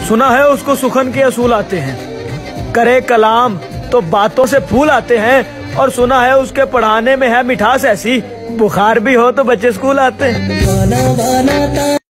सुना है उसको सुखन के असूल आते हैं, करे कलाम तो बातों से फूल आते हैं। और सुना है उसके पढ़ाने में है मिठास ऐसी, बुखार भी हो तो बच्चे स्कूल आते हैं।